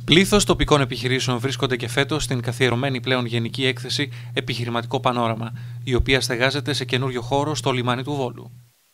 Πλήθος τοπικών επιχειρήσεων βρίσκονται και φέτος στην καθιερωμένη πλέον γενική έκθεση Επιχειρηματικό Πανόραμα, η οποία στεγάζεται σε καινούριο χώρο στο λιμάνι του Βόλου.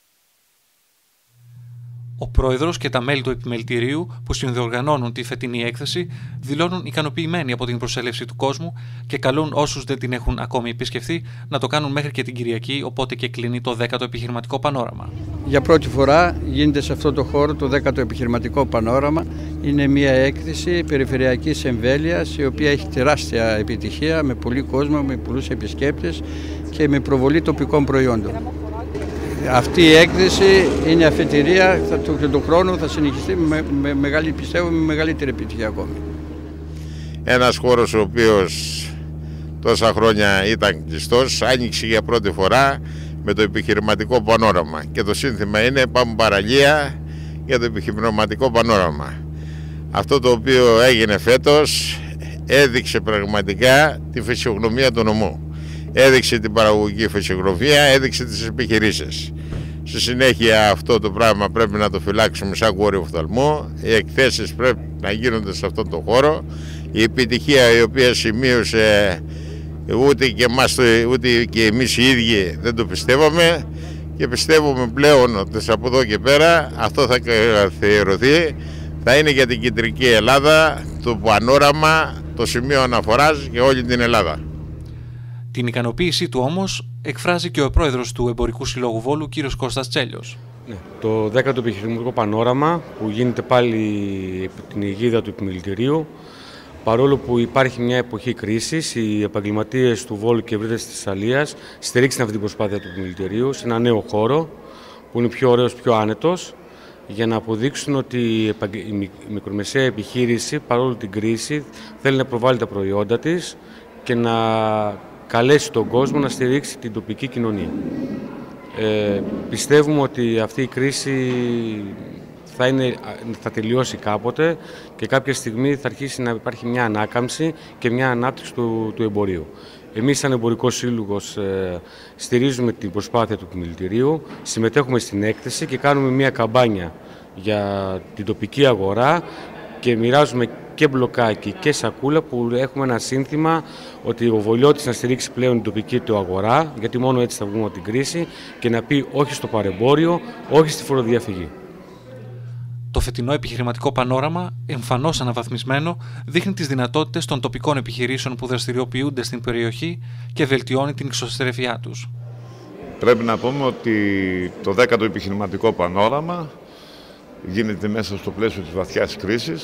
Ο πρόεδρος και τα μέλη του επιμελητηρίου που συνδιοργανώνουν τη φετινή έκθεση δηλώνουν ικανοποιημένοι από την προσέλευση του κόσμου και καλούν όσους δεν την έχουν ακόμη επισκεφθεί να το κάνουν μέχρι και την Κυριακή, οπότε και κλείνει το 10ο Επιχειρηματικό Πανόραμα. Για πρώτη φορά γίνεται σε αυτό το χώρο το 10ο Επιχειρηματικό Πανόραμα. Είναι μια έκθεση περιφερειακής εμβέλειας, η οποία έχει τεράστια επιτυχία, με πολύ κόσμο, με πολλούς επισκέπτες και με προβολή τοπικών προϊόντων. Αυτή η έκθεση είναι αφετηρία και του χρόνου θα συνεχιστεί με μεγαλύτερη επιτυχία ακόμη. Ένας χώρος ο οποίος τόσα χρόνια ήταν κλειστός, άνοιξε για πρώτη φορά με το Επιχειρηματικό Πανόραμα και το σύνθημα είναι «Πάμε παραλία για το Επιχειρηματικό Πανόραμα». Αυτό το οποίο έγινε φέτος έδειξε πραγματικά τη φυσιογνωμία του νομού. Έδειξε την παραγωγική φυσιογνωμία, έδειξε τις επιχειρήσεις. Στη συνέχεια αυτό το πράγμα πρέπει να το φυλάξουμε σαν κόρη οφθαλμού. Οι εκθέσεις πρέπει να γίνονται σε αυτόν τον χώρο. Η επιτυχία η οποία σημείωσε ούτε και εμείς οι ίδιοι δεν το πιστεύαμε και πιστεύουμε πλέον ότι από εδώ και πέρα αυτό θα καθιερωθεί. Θα είναι για την κεντρική Ελλάδα το πανόραμα, το σημείο αναφοράς για όλη την Ελλάδα. Την ικανοποίησή του όμως εκφράζει και ο πρόεδρος του Εμπορικού Συλλόγου Βόλου, κ. Κώστας Τσέλιος. Το 10ο Επιχειρηματικό Πανόραμα που γίνεται πάλι υπό την αιγίδα του επιμελητηρίου, παρόλο που υπάρχει μια εποχή κρίσης, οι επαγγελματίες του Βόλου και ευρύτερης της Θεσσαλίας στηρίξαν αυτή την προσπάθεια του επιμελητηρίου σε ένα νέο χώρο που είναι πιο ωραίος, πιο άνετος, για να αποδείξουν ότι η μικρομεσαία επιχείρηση παρόλο την κρίση θέλει να προβάλλει τα προϊόντα της και να καλέσει τον κόσμο να στηρίξει την τοπική κοινωνία. Πιστεύουμε ότι αυτή η κρίση θα τελειώσει κάποτε και κάποια στιγμή θα αρχίσει να υπάρχει μια ανάκαμψη και μια ανάπτυξη του εμπορίου. Εμείς σαν Εμπορικός Σύλλογος στηρίζουμε την προσπάθεια του επιμελητηρίου, συμμετέχουμε στην έκθεση και κάνουμε μια καμπάνια για την τοπική αγορά και μοιράζουμε και μπλοκάκι και σακούλα που έχουμε ένα σύνθημα ότι ο Βολιώτης να στηρίξει πλέον την τοπική του αγορά, γιατί μόνο έτσι θα βγούμε από την κρίση, και να πει όχι στο παρεμπόριο, όχι στη φοροδιαφυγή. Το φετινό Επιχειρηματικό Πανόραμα, εμφανώς αναβαθμισμένο, δείχνει τις δυνατότητες των τοπικών επιχειρήσεων που δραστηριοποιούνται στην περιοχή και βελτιώνει την εξωστρέφειά τους. Πρέπει να πούμε ότι το 10ο Επιχειρηματικό Πανόραμα γίνεται μέσα στο πλαίσιο της βαθιάς κρίσης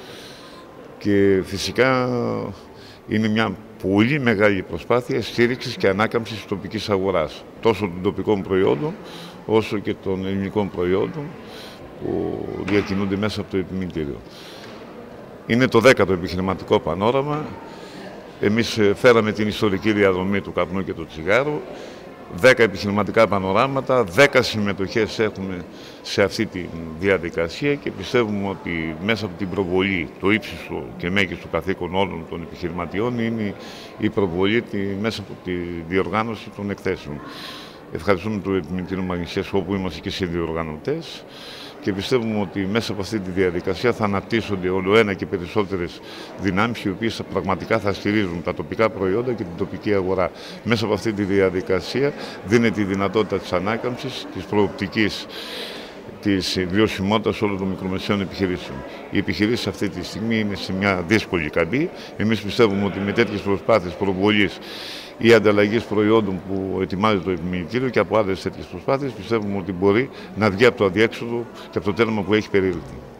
και φυσικά είναι μια πολύ μεγάλη προσπάθεια στήριξης και ανάκαμψης της τοπικής αγοράς, τόσο των τοπικών προϊόντων όσο και των ελληνικών προϊόντων που διακινούνται μέσα από το επιμελητήριο. Είναι το 10ο Επιχειρηματικό Πανόραμα. Εμείς φέραμε την ιστορική διαδρομή του καπνού και του τσιγάρου. 10 επιχειρηματικά πανοράματα, 10 συμμετοχές έχουμε σε αυτή τη διαδικασία και πιστεύουμε ότι μέσα από την προβολή, το ύψιστο και μέγιστο καθήκον όλων των επιχειρηματιών είναι η προβολή μέσα από τη διοργάνωση των εκθέσεων. Ευχαριστούμε το Επιμελητήριο Μαγνησίας όπου είμαστε και συνδιοργανωτές και πιστεύουμε ότι μέσα από αυτή τη διαδικασία θα αναπτύσσονται όλο ένα και περισσότερες δυνάμεις οι οποίες πραγματικά θα στηρίζουν τα τοπικά προϊόντα και την τοπική αγορά. Μέσα από αυτή τη διαδικασία δίνεται η δυνατότητα της ανάκαμψης, της προοπτικής της βιωσιμότητας όλων των μικρομεσαίων επιχειρήσεων. Οι επιχειρήσεις αυτή τη στιγμή είναι σε μια δύσκολη καμπή. Εμείς πιστεύουμε ότι με τέτοιες προσπάθειες προβολής ή ανταλλαγής προϊόντων που ετοιμάζει το επιμελητήριο και από άλλες τέτοιες προσπάθειες πιστεύουμε ότι μπορεί να βγει από το αδιέξοδο και από το τέρμα που έχει περίληφθει.